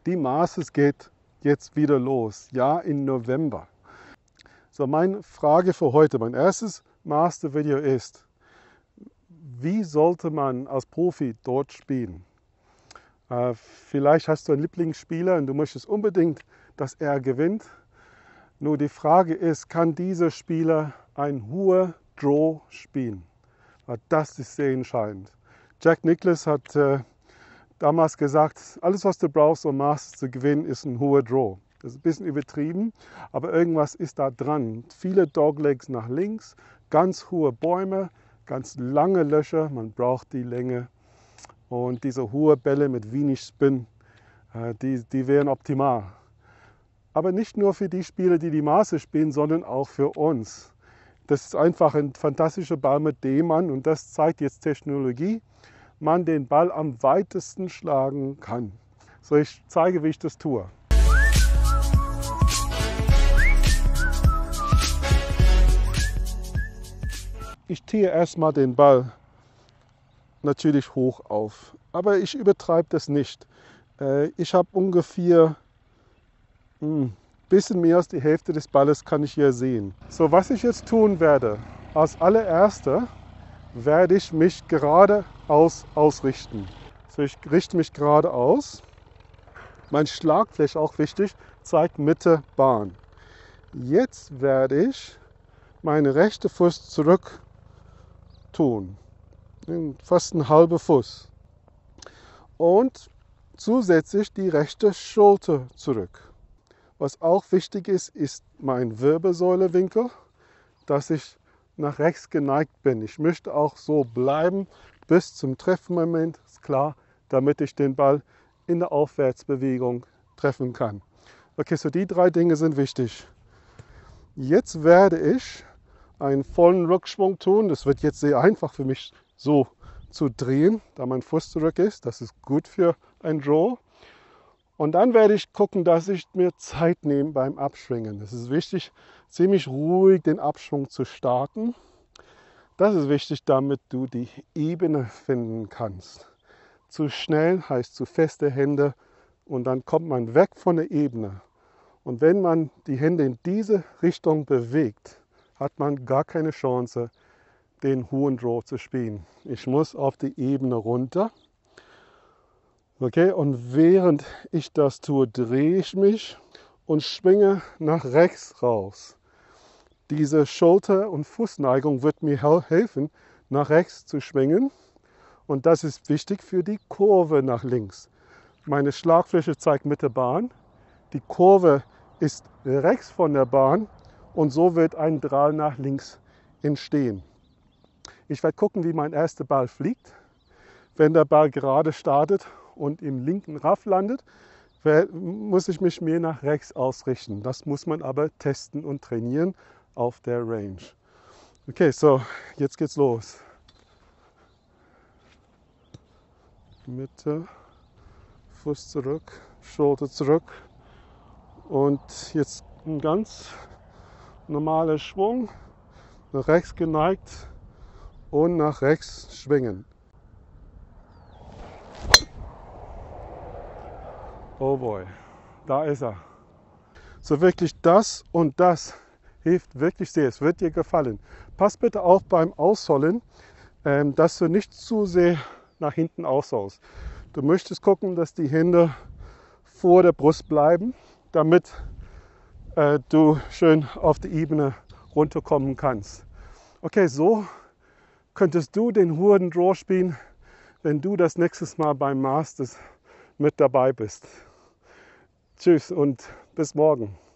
Die Masters geht jetzt wieder los, ja, im November. So, meine Frage für heute, mein erstes Master-Video ist, wie sollte man als Profi dort spielen? Vielleicht hast du einen Lieblingsspieler und du möchtest unbedingt, dass er gewinnt. Nur die Frage ist, kann dieser Spieler ein hoher Draw spielen? Das ist sehr entscheidend. Jack Nicklaus hat damals gesagt, alles was du brauchst, um Masters zu gewinnen, ist ein hoher Draw. Das ist ein bisschen übertrieben, aber irgendwas ist da dran. Viele Doglegs nach links, ganz hohe Bäume, ganz lange Löcher, man braucht die Länge. Und diese hohen Bälle mit wenig Spin, die wären optimal. Aber nicht nur für die Spieler, die die Masters spielen, sondern auch für uns. Das ist einfach ein fantastischer Ball, mit dem man, und das zeigt jetzt Technologie, man den Ball am weitesten schlagen kann. So, ich zeige, wie ich das tue. Ich ziehe erstmal den Ball natürlich hoch auf, aber ich übertreibe das nicht. Ich habe ungefähr ein bisschen mehr als die Hälfte des Balles kann ich hier sehen. So, was ich jetzt tun werde, als allererster werde ich mich geradeaus ausrichten. So, ich richte mich geradeaus. Mein Schlagfläche, auch wichtig, zeigt Mitte Bahn. Jetzt werde ich meinen rechten Fuß zurück tun. Fast einen halben Fuß. Und zusätzlich die rechte Schulter zurück. Was auch wichtig ist, ist mein Wirbelsäulewinkel, dass ich nach rechts geneigt bin. Ich möchte auch so bleiben bis zum Treffmoment, ist klar, damit ich den Ball in der Aufwärtsbewegung treffen kann. Okay, so die drei Dinge sind wichtig. Jetzt werde ich einen vollen Rückschwung tun. Das wird jetzt sehr einfach für mich so zu drehen, da mein Fuß zurück ist. Das ist gut für ein Draw. Und dann werde ich gucken, dass ich mir Zeit nehme beim Abschwingen. Es ist wichtig, ziemlich ruhig den Abschwung zu starten. Das ist wichtig, damit du die Ebene finden kannst. Zu schnell heißt zu feste Hände und dann kommt man weg von der Ebene. Und wenn man die Hände in diese Richtung bewegt, hat man gar keine Chance, den hohen Draw zu spielen. Ich muss auf die Ebene runter. Okay, und während ich das tue, drehe ich mich und schwinge nach rechts raus. Diese Schulter- und Fußneigung wird mir helfen, nach rechts zu schwingen. Und das ist wichtig für die Kurve nach links. Meine Schlagfläche zeigt Mitte Bahn. Die Kurve ist rechts von der Bahn und so wird ein Drahl nach links entstehen. Ich werde gucken, wie mein erster Ball fliegt. Wenn der Ball gerade startet und im linken Raff landet, muss ich mich mehr nach rechts ausrichten. Das muss man aber testen und trainieren auf der Range. Okay, so, jetzt geht's los. Mitte, Fuß zurück, Schulter zurück und jetzt ein ganz normaler Schwung, nach rechts geneigt und nach rechts schwingen. Oh boy, da ist er. So wirklich das und das hilft wirklich sehr. Es wird dir gefallen. Pass bitte auf beim Ausholen, dass du nicht zu sehr nach hinten ausholst. Du möchtest gucken, dass die Hände vor der Brust bleiben, damit du schön auf die Ebene runterkommen kannst. Okay, so könntest du den hohen Draw spielen, wenn du das nächste Mal beim Masters mit dabei bist. Tschüss und bis morgen.